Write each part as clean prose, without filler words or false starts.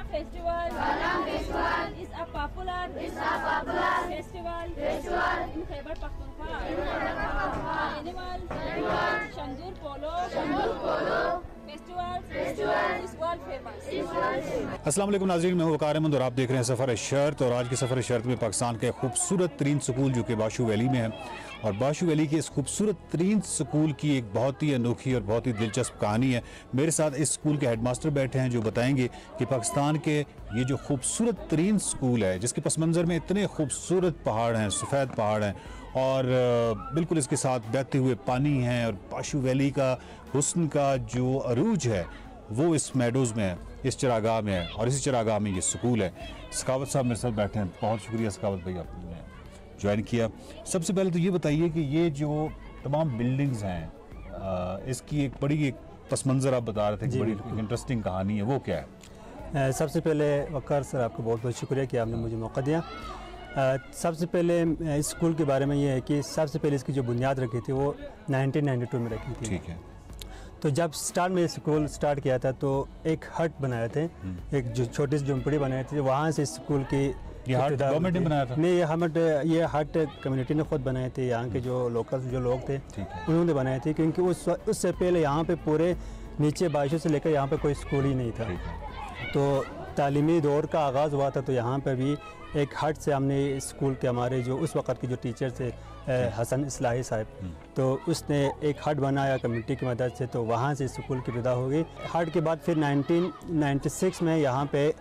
festival is a popular festival in Khyber Pakhtunkhwa. Animal Shandur Polo festivals is world famous. अस्सलाम वालेकुम नाज़रीन, मैं हूं वकार अहमद और आप देख रहे हैं सफ़र शर्त। और आज के सफ़र शर्त में पाकिस्तान के खूबसूरत तरीन स्कूल जो कि बाशू वैली में है, और बाशू वैली के इस खूबसूरत तरीन स्कूल की एक बहुत ही अनोखी और बहुत ही दिलचस्प कहानी है। मेरे साथ इस स्कूल के हेडमास्टर बैठे हैं जो बताएंगे कि पाकिस्तान के ये जो खूबसूरत तरीन स्कूल है, जिसके पस मंज़र में इतने खूबसूरत पहाड़ हैं, सफ़ेद पहाड़ हैं और बिल्कुल इसके साथ बहते हुए पानी हैं, और बाशू वैली का हुस्न का जो अरूज है वो इस मेडोज़ में है, इस चरागाह में है, और इसी चरागाह में ये स्कूल है। सखावत साहब मेरे साथ बैठे हैं। बहुत शुक्रिया सखावत भाई, आपने ज्वाइन किया। सबसे पहले तो ये बताइए कि ये जो तमाम बिल्डिंग्स हैं, इसकी एक बड़ी एक पस मंज़र आप बता रहे थे कि बड़ी इंटरेस्टिंग कहानी है, वो क्या है? सबसे पहले वकार सर आपका बहुत बहुत शुक्रिया कि आपने मुझे मौका दिया। सबसे पहले इस स्कूल के बारे में ये है कि सबसे पहले इसकी जो बुनियाद रखी थी वो 1992 में रखी थी। ठीक है। तो जब स्टार्ट में स्कूल स्टार्ट किया था तो एक हट बनाए थे, एक जो छोटी सी झुंपड़ी बनाई थी, वहाँ से स्कूल की गवर्नमेंट ने बनाया था? नहीं, ये हट कम्युनिटी ने खुद बनाए थे। यहाँ के जो लोकल जो लोग थे उन्होंने बनाए थे, क्योंकि उससे पहले यहाँ पे पूरे नीचे बारिशों से लेकर यहाँ पे कोई स्कूल ही नहीं था। तो तालीमी दौर का आगाज़ हुआ था, तो यहाँ पर भी एक हट से हमने स्कूल के हमारे जो उस वक़्त के जो टीचर थे हसन इस्लाही साहब, तो उसने एक हट बनाया कम्युनिटी की मदद से, तो वहाँ से स्कूल की पैदा हो गई। हट के बाद फिर 1996 में यहाँ पे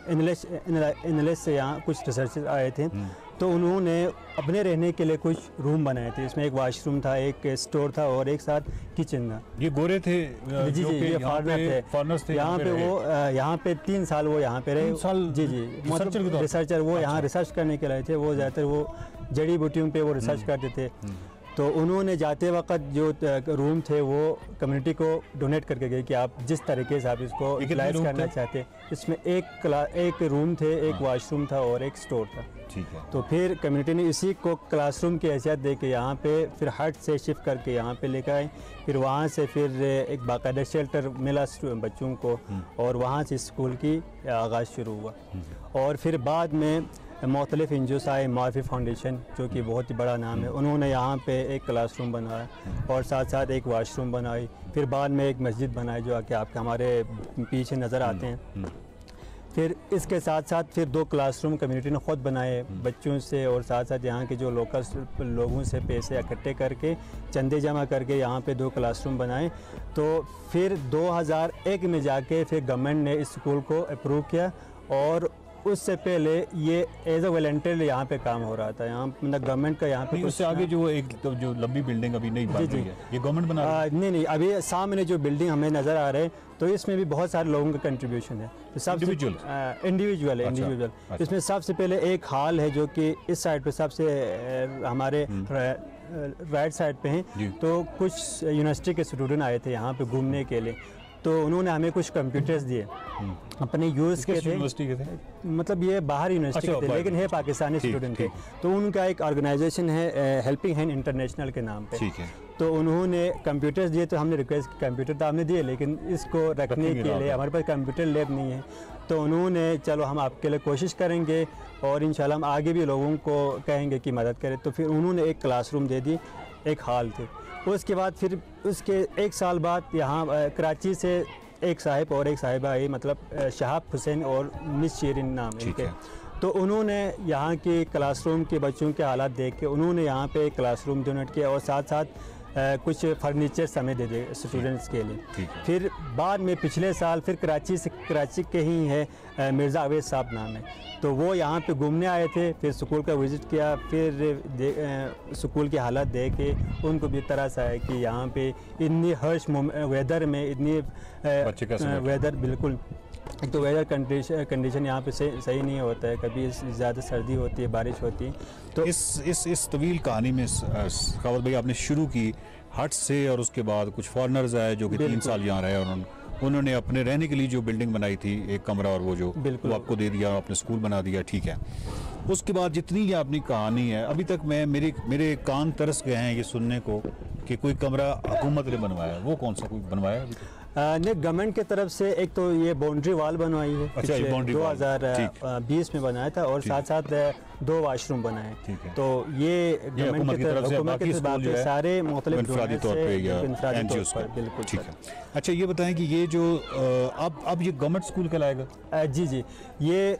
इंग्लिश से यहाँ कुछ रिसर्चर आए थे, तो उन्होंने अपने रहने के लिए कुछ रूम बनाए थे। इसमें एक वाशरूम था, एक स्टोर था और एक साथ किचन था। ये गोरे थे? जी, ये फॉरनर्स थे यहाँ पे। वो यहाँ पे 3 साल वो यहाँ पे रहे। 3 साल? जी, मतलब रिसर्चर वो यहाँ रिसर्च करने के लिए थे। वो ज़्यादातर वो जड़ी बूटियों पे वो रिसर्च करते थे। तो उन्होंने जाते वक्त जो रूम थे वो कम्युनिटी को डोनेट करके गए कि आप जिस तरीके से आप इसको यूटिलाइज करना चाहते हैं। इसमें एक रूम थे, एक वॉशरूम था और एक स्टोर था। ठीक है। तो फिर कम्युनिटी ने इसी को क्लासरूम की हैसियत दे के यहाँ पे फिर हट से शिफ्ट करके यहाँ पे लेकर आए। फिर वहाँ से फिर एक बाकायदा शेल्टर मिला बच्चों को, और वहाँ से स्कूल की आगाज़ शुरू हुआ। और फिर बाद में मुख्तलिफ एनजीओस आए, मार्फी फाउंडेशन जो कि बहुत ही बड़ा नाम है, उन्होंने यहाँ पे एक क्लासरूम बनाया और साथ साथ एक वाशरूम बनाई। फिर बाद में एक मस्जिद बनाई जो कि आपके हमारे पीछे नज़र आते हैं। फिर इसके साथ साथ फिर 2 क्लासरूम कम्युनिटी ने ख़ुद बनाए बच्चों से, और साथ साथ यहाँ के जो लोकल लोगों से पैसे इकट्ठे करके चंदे जमा करके यहाँ पे 2 क्लासरूम बनाए। तो फिर 2001 में जाके फिर गवर्नमेंट ने इस स्कूल को अप्रूव किया, और उससे पहले ये एज अ वॉलंटियर यहाँ पे काम हो रहा था। यहाँ मतलब गवर्नमेंट का यहाँ पे उससे आगे जो एक तो जो लंबी बिल्डिंग अभी नहीं बन रही है, ये गवर्नमेंट बना रहा है? नहीं, अभी सामने जो बिल्डिंग हमें नज़र आ रहे हैं, तो इसमें भी बहुत सारे लोगों का कंट्रीब्यूशन है। तो सबसे इंडिविजुअल है। अच्छा। इसमें सबसे पहले एक हॉल है जो कि इस साइड पे सबसे हमारे राइट साइड पे हैं। तो कुछ यूनिवर्सिटी के स्टूडेंट आए थे यहाँ पे घूमने के लिए, तो उन्होंने हमें कुछ कंप्यूटर्स दिए अपने यूज़ के थे। मतलब ये बाहर यूनिवर्सिटी के थे, लेकिन है पाकिस्तानी स्टूडेंट थे। तो उनका एक ऑर्गेनाइजेशन है हेल्पिंग हैंड इंटरनेशनल के नाम पे। ठीक है। तो उन्होंने कंप्यूटर्स दिए, तो हमने रिक्वेस्ट की कंप्यूटर तो हमने दिए, लेकिन इसको रखने के लिए हमारे पास कंप्यूटर लैब नहीं है। तो उन्होंने चलो हम आपके लिए कोशिश करेंगे और इंशाल्लाह हम आगे भी लोगों को कहेंगे कि मदद करें। तो फिर उन्होंने एक क्लासरूम दे दी, एक हॉल थे। उसके बाद फिर उसके 1 साल बाद यहाँ कराची से एक साहिब और एक साहिबा आई, मतलब शहाब हुसैन और मिस शीरिन नाम इनके। तो उन्होंने यहाँ के क्लासरूम के बच्चों के हालात देख के उन्होंने यहाँ पे एक क्लासरूम डोनेट किया, और साथ साथ कुछ फर्नीचर समेत दे दिए स्टूडेंट्स के लिए। फिर बाद में पिछले साल फिर कराची के ही है मिर्ज़ा अवेद साहब नाम है, तो वो यहाँ पे घूमने आए थे। फिर स्कूल का विज़िट किया, फिर स्कूल की हालत देख के उनको भी तरस आया कि यहाँ पे इतनी हर्श वेदर में इतनी वेदर बिल्कुल, एक तो वेदर कंडीशन यहाँ पे सही नहीं होता है, कभी ज़्यादा सर्दी होती है, बारिश होती है। तो इस तवील कहानी में सखावत भाई आपने शुरू की हट से, और उसके बाद कुछ फॉरेनर्स आए जो कि 3 साल यहाँ रहे, और उन्होंने अपने रहने के लिए जो बिल्डिंग बनाई थी, एक कमरा, और वो जो वो आपको दे दिया, आपने स्कूल बना दिया। ठीक है। उसके बाद जितनी ये अपनी कहानी है, अभी तक मेरे कान तरस गए हैं ये सुनने को कि कोई कमरा हुकूमत ने बनवाया। वो कौन सा कोई बनवाया? ने गवर्नमेंट की तरफ से एक तो ये बाउंड्री वॉल बनवाई है, अच्छा, ये boundary wall, 2020 में बनाया था, और साथ साथ 2 वाशरूम बनाए। तो ये गवर्नमेंट की तरफ से, बाकी सारे मुख्तलिफ इनफरादी तौर पे या NGOs पर, बिल्कुल ठीक है। अच्छा, ये बताएं कि ये जो अब ये गवर्नमेंट स्कूल कहलाएगा? जी, ये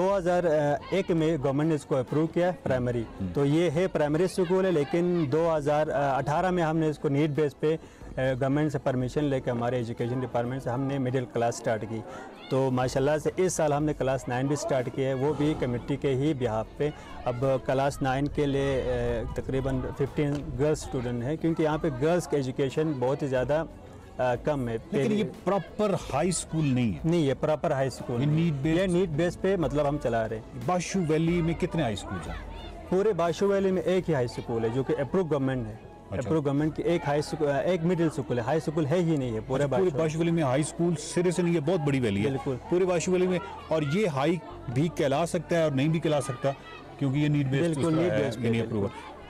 2001 में गवर्नमेंट ने इसको अप्रूव किया प्राइमरी, तो ये है प्राइमरी स्कूल है, लेकिन 2018 में हमने इसको नीड बेस पे गवर्नमेंट से परमिशन लेकर हमारे एजुकेशन डिपार्टमेंट से हमने मिडिल क्लास स्टार्ट की। तो माशाल्लाह से इस साल हमने क्लास 9 भी स्टार्ट किया है, वो भी कमेटी के ही बिहाफ पे। अब क्लास 9 के लिए तकरीबन 15 गर्ल्स स्टूडेंट हैं, क्योंकि यहाँ पे गर्ल्स का एजुकेशन बहुत ही ज़्यादा कम है। लेकिन ये प्रॉपर हाई स्कूल नहीं है? नहीं, ये प्रॉपर हाई स्कूल, ये नीड बेस पे मतलब हम चला रहे हैं। बाशू वैली में कितने हाई स्कूल हैं? पूरे बाशू वैली में एक ही हाई स्कूल है जो कि अप्रूव गवर्नमेंट है। अच्छा। अप्रूव गवर्नमेंट की एक मिडिल स्कूल है, हाई स्कूल है ही नहीं है पूरे बाशू वैली में। हाई स्कूल सिरे से नहीं है, बहुत बड़ी वैली है बिल्कुल पूरे बाशू वैली में। और ये हाई भी कहला सकता है और नहीं भी कहला सकता, क्योंकि ये नीड बेस्ड अप्रूवल।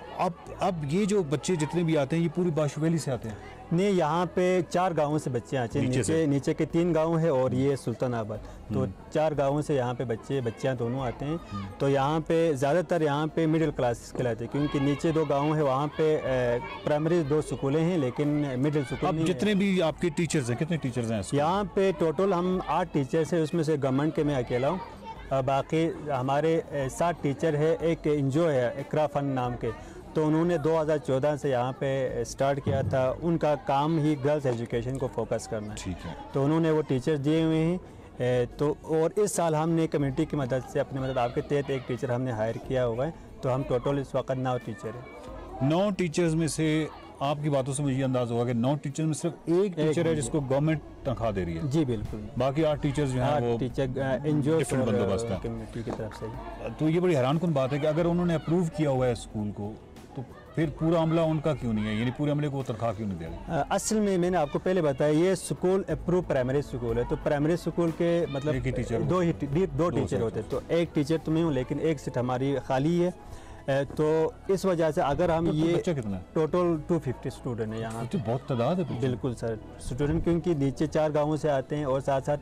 अब ये जो बच्चे जितने भी आते हैं, ये पूरी बाशू वैली से आते हैं? नहीं, यहाँ पे 4 गाँवों से बच्चे आते हैं। नीचे के 3 गाँव है और ये सुल्तानाबाद, तो 4 गाँवों से यहाँ पे बच्चियाँ दोनों आते हैं। तो यहाँ पे ज़्यादातर यहाँ पे मिडिल क्लास कहलाते हैं, क्योंकि नीचे 2 गाँव है, वहाँ पे प्राइमरी 2 स्कूलें हैं, लेकिन मिडिल स्कूल अब जितने भी आपके टीचर्स हैं, कितने टीचर्स हैं यहाँ पे? टोटल हम 8 टीचर्स हैं, उसमें से गवर्नमेंट के मैं अकेला हूँ। बाकी हमारे 7 टीचर है। एक एनजीओ है इकरा फंड नाम के, तो उन्होंने 2014 से यहाँ पे स्टार्ट किया था। उनका काम ही गर्ल्स एजुकेशन को फोकस करना है, ठीक है। तो उन्होंने वो टीचर्स दिए हुए हैं। तो और इस साल हमने कमेटी की मदद से अपने मदद आपके तहत एक टीचर हमने हायर किया हुआ है, तो हम टोटल इस वक्त 9 टीचर हैं। 9 टीचर्स में से आपकी बातों से मुझे ये अंदाज़ होगा कि 9 टीचर में सिर्फ एक टीचर है जिसको गवर्नमेंट तनख्वाह दे रही है? जी बिल्कुल। बाकी 8 टीचर्स जो हैं वो टीचर एनजीओ बंदोबस्त है कमेटी की तरफ से। तो ये बड़ी हैरानकुन बात है कि अगर उन्होंने अप्रूव किया हुआ है स्कूल को, तो फिर पूरा अमला उनका क्यों नहीं है? यानी पूरे अमले को तनख्वाह क्यों नहीं दे रहे? असल में मैंने आपको पहले बताया, ये स्कूल अप्रूव प्राइमरी स्कूल है, तो प्राइमरी स्कूल के मतलब एक ही टीचर, 2 टीचर होते हैं। तो एक टीचर तो मैं हूँ, लेकिन एक सीट हमारी खाली है। तो इस वजह से अगर हम तो ये बच्चा कितना है? टोटल 250 स्टूडेंट है यहाँ। तो बहुत तादाद है। बिल्कुल सर, स्टूडेंट, क्योंकि नीचे 4 गाँवों से आते हैं और साथ साथ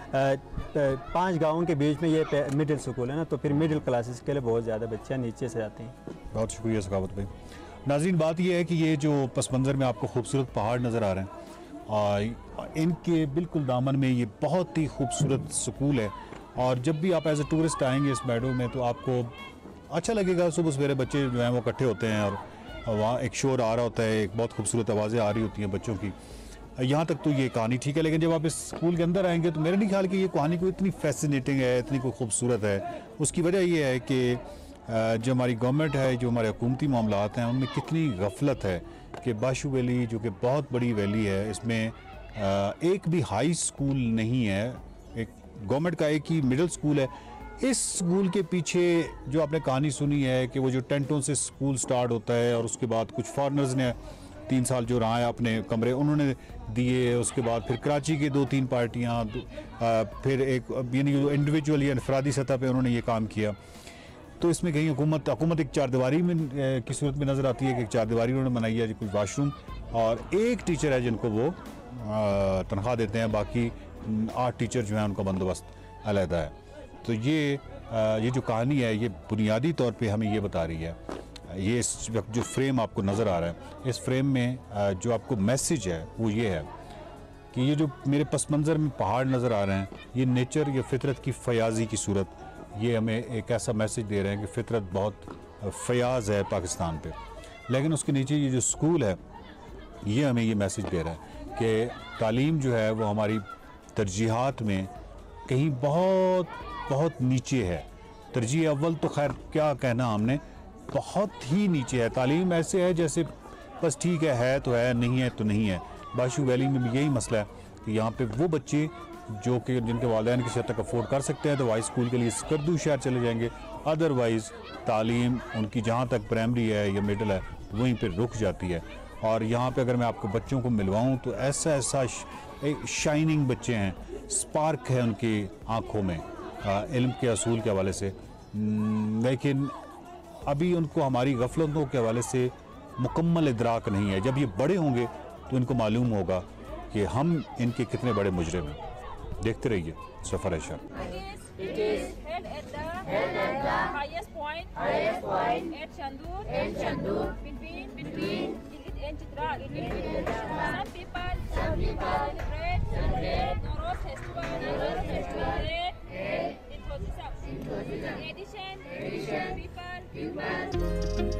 5 गाँवों के बीच में ये मिडिल स्कूल है ना, तो फिर मिडिल क्लासेस के लिए बहुत ज़्यादा बच्चे नीचे से आते हैं। बहुत शुक्रिया सखावत भाई। नाज़रीन, बात यह है कि ये जो पस मंज़र में आपको खूबसूरत पहाड़ नज़र आ रहे हैं, और इनके बिल्कुल दामन में ये बहुत ही खूबसूरत स्कूल है। और जब भी आप एज ए टूरिस्ट आएंगे इस मैडो में, तो आपको अच्छा लगेगा। सुबह सवेरे बच्चे जो हैं वो इकट्ठे होते हैं, और वहाँ एक शोर आ रहा होता है, एक बहुत खूबसूरत आवाज़ें आ रही होती हैं बच्चों की। यहाँ तक तो ये कहानी ठीक है, लेकिन जब आप इस स्कूल के अंदर आएंगे तो मेरा नहीं ख्याल कि ये कहानी कोई इतनी फैसिनेटिंग है, इतनी कोई खूबसूरत है। उसकी वजह ये है कि जो हमारी गवर्नमेंट है, जो हमारे हुकूमती मामलात हैं, उनमें कितनी गफलत है कि बाशू वैली जो कि बहुत बड़ी वैली है, इसमें एक भी हाई स्कूल नहीं है। एक गवर्नमेंट का एक ही मिडिल स्कूल है। इस स्कूल के पीछे जो आपने कहानी सुनी है कि वो जो टेंटों से स्कूल स्टार्ट होता है, और उसके बाद कुछ फॉरनर्स ने 3 साल जो रहा है अपने कमरे उन्होंने दिए, उसके बाद फिर कराची की 2-3 पार्टियाँ, फिर एक यानी इंडिविजुअल या इनफरादी सतह पे उन्होंने ये काम किया। तो इसमें कहीं हुकूमत एक चारदीवारी में की सूरत में नज़र आती है कि एक चारदीवारी उन्होंने बनाई है, कुछ वाशरूम, और एक टीचर है जिनको वो तनख्वाह देते हैं। बाकी 8 टीचर जो हैं उनका बंदोबस्त अलहदा है। तो ये जो कहानी है, ये बुनियादी तौर पे हमें ये बता रही है, ये इस वक्त जो फ्रेम आपको नज़र आ रहा है, इस फ्रेम में जो आपको मैसेज है वो ये है कि ये जो मेरे पस मंज़र में पहाड़ नज़र आ रहे हैं, ये नेचर या फितरत की फयाजी की सूरत, ये हमें एक ऐसा मैसेज दे रहे हैं कि फितरत बहुत फयाज है पाकिस्तान पे। लेकिन उसके नीचे ये जो स्कूल है, ये हमें ये मैसेज दे रहा है कि तालीम जो है वो हमारी तरजीहात में कहीं बहुत बहुत नीचे है। तरजीह अव्वल तो खैर क्या कहना, हमने बहुत ही नीचे है। तालीम ऐसे है जैसे बस ठीक है तो है, नहीं है तो नहीं है। बाशू वैली में भी यही मसला है कि यहाँ पे वो बच्चे जो कि जिनके वालिदैन किसी हद तक अफोर्ड कर सकते हैं तो हाई स्कूल के लिए स्कर्दू शहर चले जाएंगे, अदरवाइज़ तालीम उनकी जहाँ तक प्राइमरी है या मिडिल है वहीं पर रुक जाती है। और यहाँ पे अगर मैं आपको बच्चों को मिलवाऊँ तो ऐसा शाइनिंग बच्चे हैं, स्पार्क है उनकी आँखों में इल्म के असूल के हवाले से, लेकिन अभी उनको हमारी गफलतों के हवाले से मुकम्मल इदराक नहीं है। जब ये बड़े होंगे तो इनको मालूम होगा कि हम इनके कितने बड़े मुजरिम हैं। देखते रहिए सफ़र शर्त। It is held at the highest point at Chandur between Gilgit and Chitra. Some people celebrate Nowruz festival in addition people